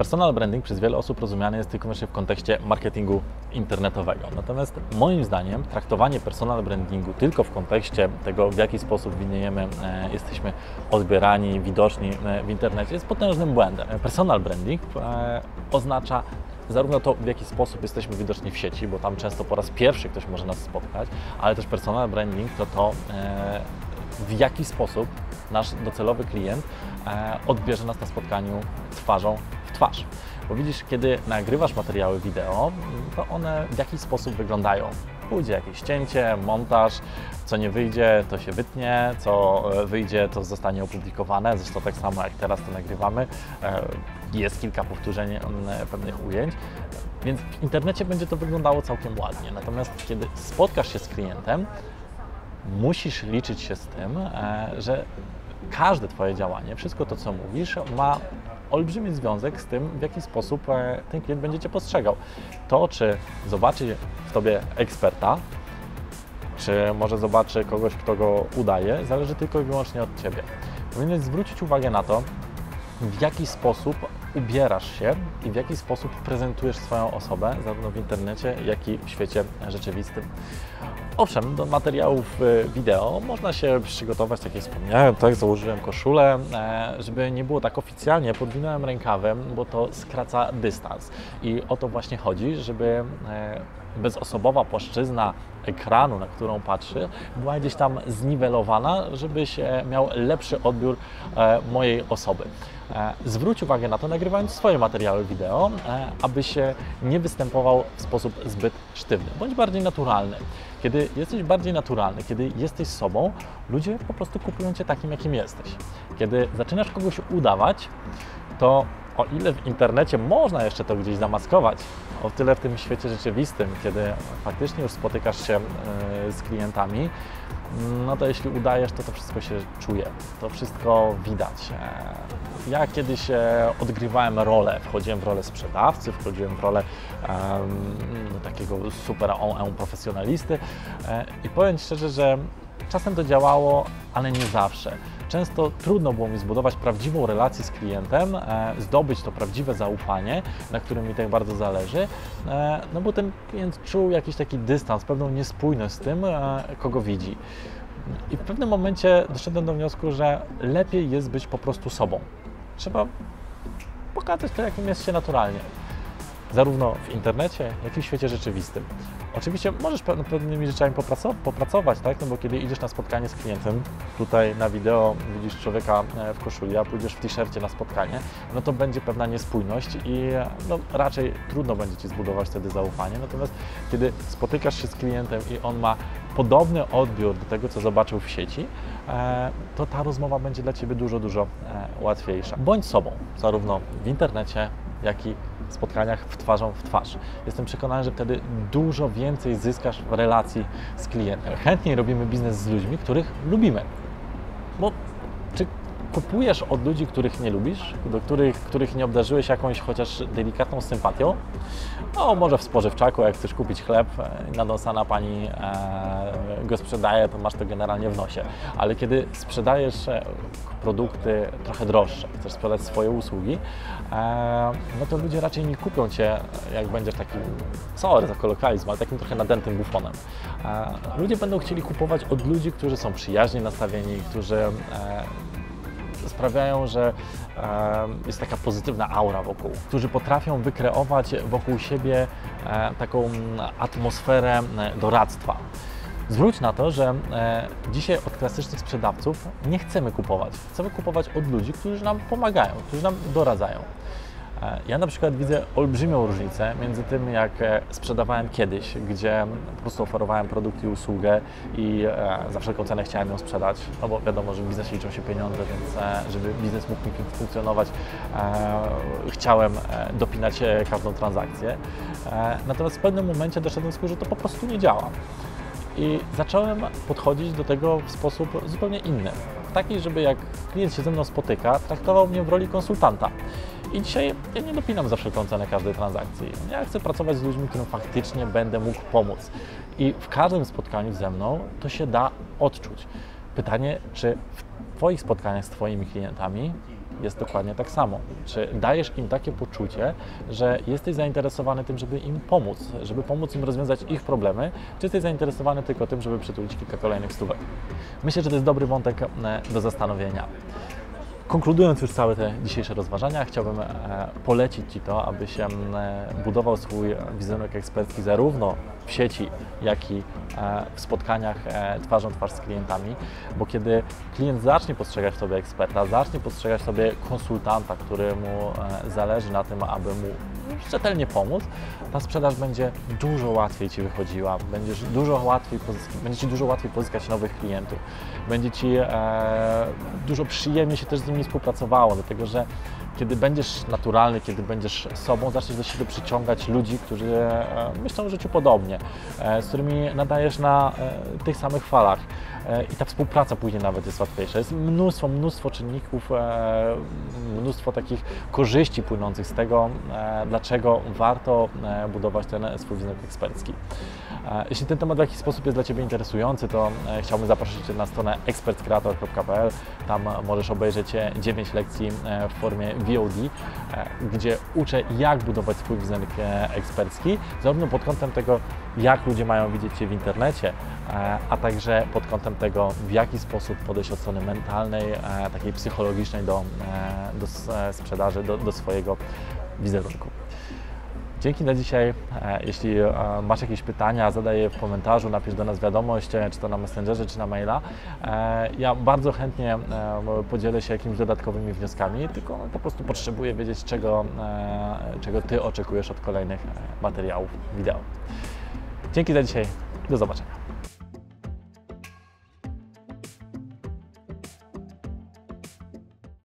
Personal branding przez wiele osób rozumiany jest tylko i wyłącznie w kontekście marketingu internetowego. Natomiast moim zdaniem traktowanie personal brandingu tylko w kontekście tego, w jaki sposób winniejemy, jesteśmy odbierani, widoczni w internecie, jest potężnym błędem. Personal branding oznacza zarówno to, w jaki sposób jesteśmy widoczni w sieci, bo tam często po raz pierwszy ktoś może nas spotkać, ale też personal branding to w jaki sposób nasz docelowy klient odbierze nas na spotkaniu twarzą w twarz. Bo widzisz, kiedy nagrywasz materiały wideo, to one w jakiś sposób wyglądają. Pójdzie jakieś cięcie, montaż, co nie wyjdzie, to się wytnie, co wyjdzie, to zostanie opublikowane. Zresztą tak samo jak teraz to nagrywamy, jest kilka powtórzeń pewnych ujęć, więc w internecie będzie to wyglądało całkiem ładnie. Natomiast kiedy spotkasz się z klientem, musisz liczyć się z tym, że każde Twoje działanie, wszystko to, co mówisz, ma olbrzymi związek z tym, w jaki sposób ten klient będzie Cię postrzegał. To, czy zobaczy w Tobie eksperta, czy może zobaczy kogoś, kto go udaje, zależy tylko i wyłącznie od Ciebie. Powinieneś zwrócić uwagę na to, w jaki sposób ubierasz się i w jaki sposób prezentujesz swoją osobę, zarówno w internecie, jak i w świecie rzeczywistym. Owszem, do materiałów wideo można się przygotować, tak jak wspomniałem, tak, założyłem koszulę, żeby nie było tak oficjalnie, podwinąłem rękawem, bo to skraca dystans. I o to właśnie chodzi, żeby bezosobowa płaszczyzna ekranu, na którą patrzy, była gdzieś tam zniwelowana, żebyś miał lepszy odbiór mojej osoby. Zwróć uwagę na to, nagrywając swoje materiały wideo, aby się nie występował w sposób zbyt sztywny, bądź bardziej naturalny. Kiedy jesteś bardziej naturalny, kiedy jesteś sobą, ludzie po prostu kupują Cię takim, jakim jesteś. Kiedy zaczynasz kogoś udawać, to o ile w internecie można jeszcze to gdzieś zamaskować, o tyle w tym świecie rzeczywistym, kiedy faktycznie już spotykasz się z klientami, no to jeśli udajesz, to wszystko się czuje, to wszystko widać. Ja kiedyś odgrywałem rolę, wchodziłem w rolę sprzedawcy, wchodziłem w rolę takiego super profesjonalisty i powiem szczerze, że czasem to działało, ale nie zawsze. Często trudno było mi zbudować prawdziwą relację z klientem, zdobyć to prawdziwe zaufanie, na którym mi tak bardzo zależy, no bo ten klient czuł jakiś taki dystans, pewną niespójność z tym, kogo widzi. I w pewnym momencie doszedłem do wniosku, że lepiej jest być po prostu sobą. Trzeba pokazać to, jakim jest się naturalnie. Zarówno w internecie, jak i w świecie rzeczywistym. Oczywiście możesz nad pewnymi rzeczami popracować, tak? No bo kiedy idziesz na spotkanie z klientem, tutaj na wideo widzisz człowieka w koszuli, a pójdziesz w t-shircie na spotkanie, no to będzie pewna niespójność i no, raczej trudno będzie Ci zbudować wtedy zaufanie. Natomiast kiedy spotykasz się z klientem i on ma podobny odbiór do tego, co zobaczył w sieci, to ta rozmowa będzie dla Ciebie dużo łatwiejsza. Bądź sobą, zarówno w internecie, jak i w spotkaniach twarzą w twarz. Jestem przekonany, że wtedy dużo więcej zyskasz w relacji z klientem. Chętniej robimy biznes z ludźmi, których lubimy. Bo czy kupujesz od ludzi, których nie lubisz, do których nie obdarzyłeś jakąś chociaż delikatną sympatią? No może w spożywczaku, jak chcesz kupić chleb, nadąsana pani go sprzedaje, to masz to generalnie w nosie. Ale kiedy sprzedajesz produkty trochę droższe, chcesz sprzedać swoje usługi, no to ludzie raczej nie kupią Cię, jak będziesz takim, sorry za kolokalizm, ale takim trochę nadętym bufonem. Ludzie będą chcieli kupować od ludzi, którzy są przyjaźnie nastawieni, którzy sprawiają, że jest taka pozytywna aura wokół, którzy potrafią wykreować wokół siebie taką atmosferę doradztwa. Zwróć na to, że dzisiaj od klasycznych sprzedawców nie chcemy kupować. Chcemy kupować od ludzi, którzy nam pomagają, którzy nam doradzają. Ja na przykład widzę olbrzymią różnicę między tym, jak sprzedawałem kiedyś, gdzie po prostu oferowałem produkt i usługę i za wszelką cenę chciałem ją sprzedać, no bo wiadomo, że w biznesie liczą się pieniądze, więc żeby biznes mógł funkcjonować, chciałem dopinać każdą transakcję. Natomiast w pewnym momencie doszedłem do wniosku, że to po prostu nie działa. I zacząłem podchodzić do tego w sposób zupełnie inny. Taki, żeby jak klient się ze mną spotyka, traktował mnie w roli konsultanta. I dzisiaj ja nie dopinam za wszelką cenę każdej transakcji. Ja chcę pracować z ludźmi, którym faktycznie będę mógł pomóc. I w każdym spotkaniu ze mną to się da odczuć. Pytanie, czy w Twoich spotkaniach z Twoimi klientami jest dokładnie tak samo. Czy dajesz im takie poczucie, że jesteś zainteresowany tym, żeby im pomóc, żeby pomóc im rozwiązać ich problemy, czy jesteś zainteresowany tylko tym, żeby przytulić kilka kolejnych stówek? Myślę, że to jest dobry wątek do zastanowienia. Konkludując już całe te dzisiejsze rozważania, chciałbym polecić Ci to, abyś budował swój wizerunek ekspercki zarówno w sieci, jak i w spotkaniach twarzą w twarz z klientami, bo kiedy klient zacznie postrzegać w Tobie eksperta, zacznie postrzegać w Tobie konsultanta, któremu zależy na tym, aby mu rzetelnie pomóc, ta sprzedaż będzie dużo łatwiej Ci wychodziła, będzie Ci dużo łatwiej pozyskać nowych klientów, będzie Ci dużo przyjemniej się też z nimi współpracowało, dlatego że kiedy będziesz naturalny, kiedy będziesz sobą, zaczniesz do siebie przyciągać ludzi, którzy myślą o życiu podobnie, z którymi nadajesz na tych samych falach. I ta współpraca później nawet jest łatwiejsza. Jest mnóstwo czynników, mnóstwo takich korzyści płynących z tego, dlaczego warto budować ten swój wizerunek ekspercki. Jeśli ten temat w jakiś sposób jest dla Ciebie interesujący, to chciałbym zaprosić Cię na stronę expertcreator.pl. Tam możesz obejrzeć 9 lekcji w formie VOD, gdzie uczę, jak budować swój wizerunek ekspercki, zarówno pod kątem tego, jak ludzie mają widzieć Cię w internecie, a także pod kątem tego, w jaki sposób podejść od strony mentalnej, takiej psychologicznej do sprzedaży, do swojego wizerunku. Dzięki na dzisiaj. Jeśli masz jakieś pytania, zadaj je w komentarzu, napisz do nas wiadomość, czy to na Messengerze, czy na maila. Ja bardzo chętnie podzielę się jakimiś dodatkowymi wnioskami, tylko po prostu potrzebuję wiedzieć, czego Ty oczekujesz od kolejnych materiałów wideo. Dzięki za dzisiaj. Do zobaczenia.